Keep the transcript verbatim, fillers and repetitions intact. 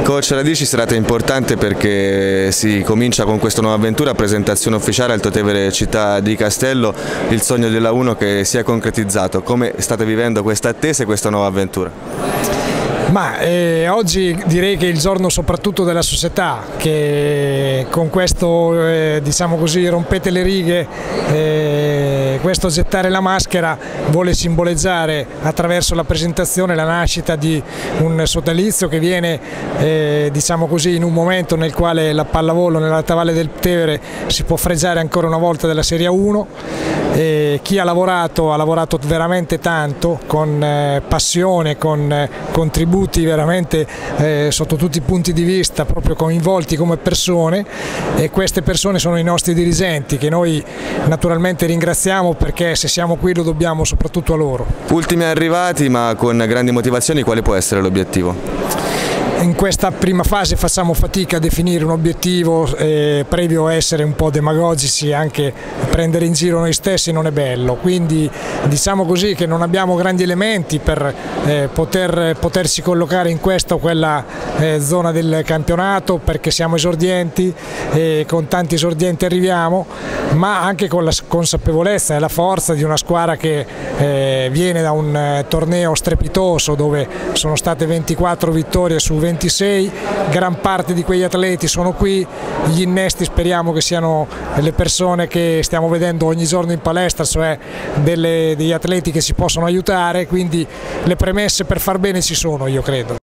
Coach Radici, serata importante perché si comincia con questa nuova avventura, presentazione ufficiale al Totevere Città di Castello, il sogno della uno che si è concretizzato. Come state vivendo questa attesa e questa nuova avventura? Ma eh, oggi direi che è il giorno soprattutto della società, che con questo eh, diciamo così rompete le righe, eh, questo gettare la maschera vuole simboleggiare attraverso la presentazione la nascita di un sodalizio che viene eh, diciamo così in un momento nel quale la pallavolo nell'Alta Valle del Tevere si può fregiare ancora una volta della Serie uno. Eh, chi ha lavorato ha lavorato veramente tanto, con eh, passione, con eh, contributi veramente eh, sotto tutti i punti di vista, proprio coinvolti come persone, e queste persone sono i nostri dirigenti che noi naturalmente ringraziamo, perché se siamo qui lo dobbiamo soprattutto a loro. Ultimi arrivati ma con grandi motivazioni, quale può essere l'obiettivo? In questa prima fase facciamo fatica a definire un obiettivo, eh, previo a essere un po' demagogici, anche prendere in giro noi stessi non è bello, quindi diciamo così che non abbiamo grandi elementi per eh, poter, potersi collocare in questa o quella eh, zona del campionato, perché siamo esordienti e con tanti esordienti arriviamo, ma anche con la consapevolezza e la forza di una squadra che eh, viene da un eh, torneo strepitoso dove sono state ventiquattro vittorie su ventisei, gran parte di quegli atleti sono qui, gli innesti speriamo che siano le persone che stiamo vedendo ogni giorno in palestra, cioè delle, degli atleti che si possono aiutare, quindi le premesse per far bene ci sono, io credo.